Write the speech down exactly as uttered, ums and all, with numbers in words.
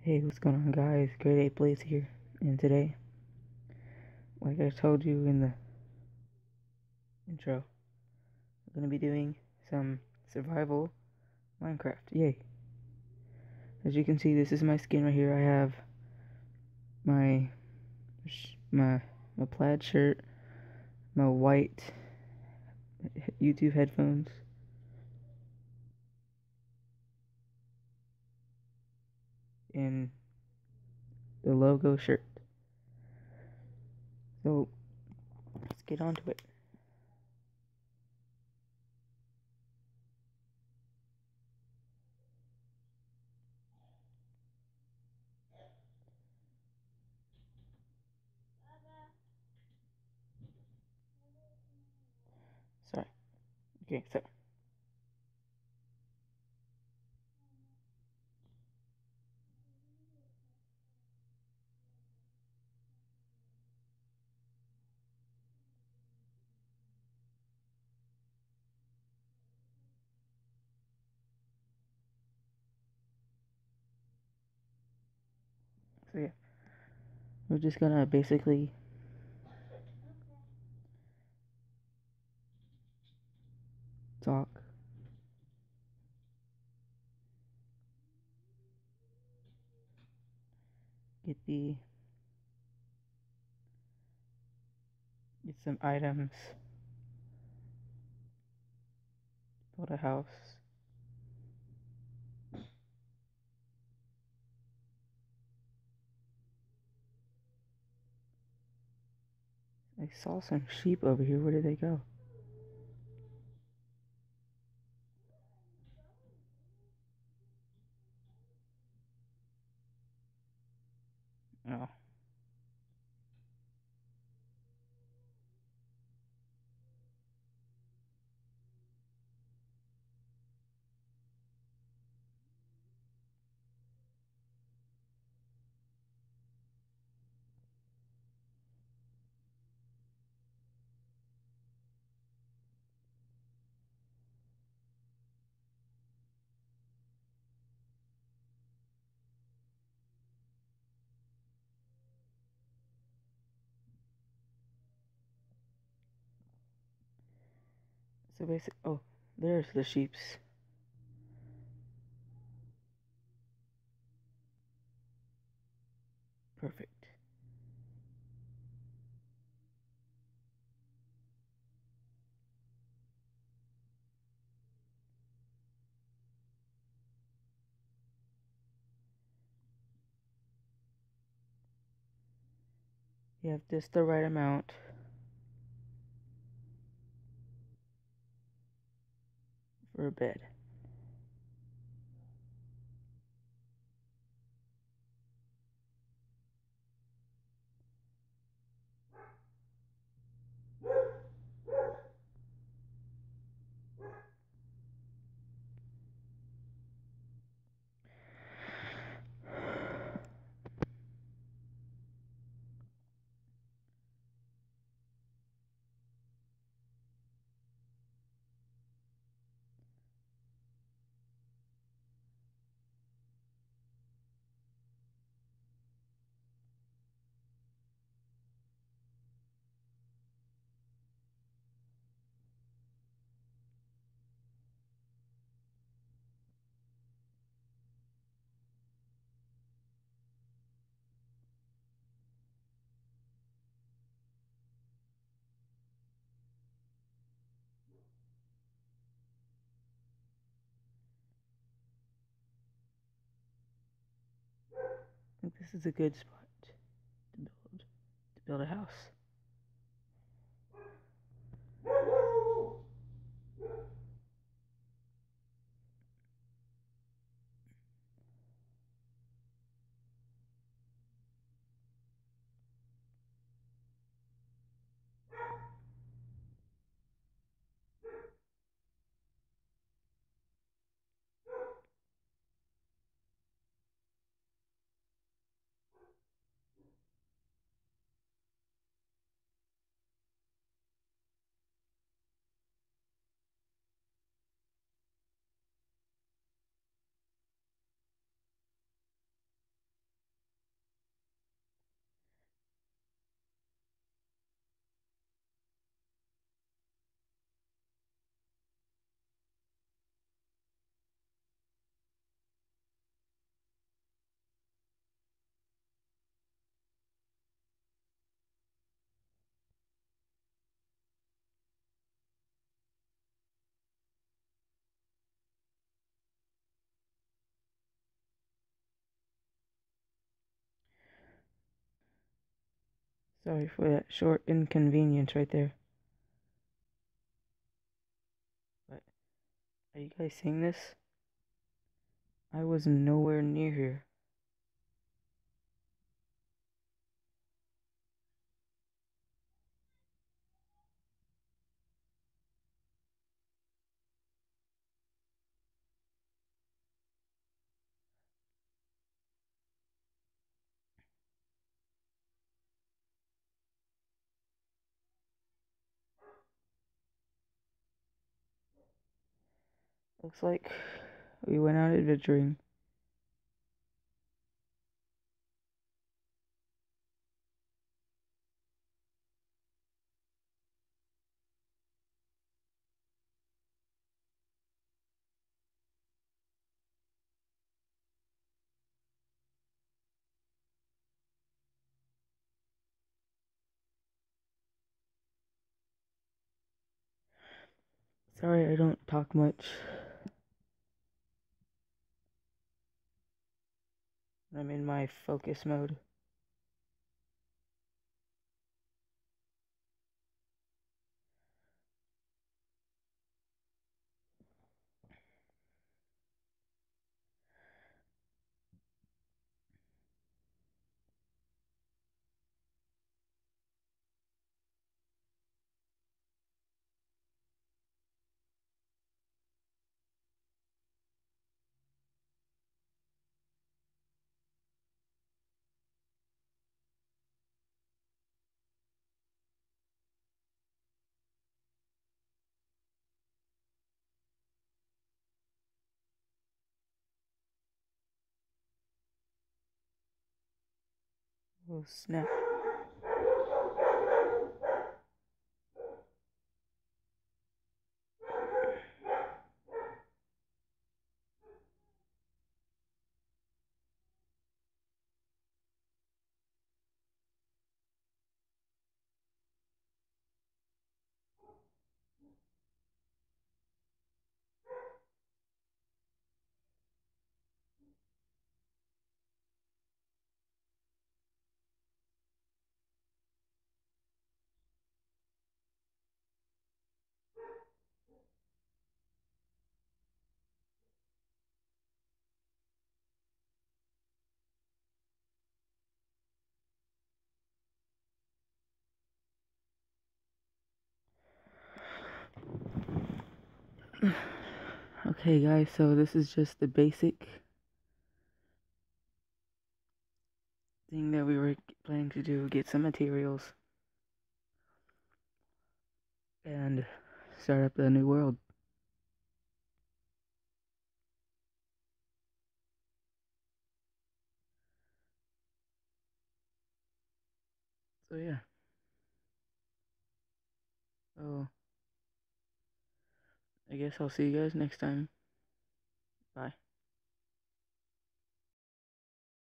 Hey, what's going on, guys? Grade eight Blaze here, and today, like I told you in the intro, I'm gonna be doing some survival Minecraft. Yay! As you can see, this is my skin right here. I have my my my plaid shirt, my white YouTube headphones, and the logo shirt. So let's get on to it. Sorry. Okay, so. So yeah, we're just gonna basically talk. Get the get some items. Build a house. I saw some sheep over here. Where did they go? Oh. So basic. Oh, there's the sheeps. Perfect. You have just the right amount for a bed. I think this is a good spot to build to build a house. Sorry for that short inconvenience right there. But are you guys seeing this? I was nowhere near here. Looks like we went out adventuring. Sorry I don't talk much. I'm in my focus mode. Oh snap. Okay guys, so this is just the basic thing that we were planning to do, get some materials and start up a new world. So yeah. Oh, I guess I'll see you guys next time. Bye.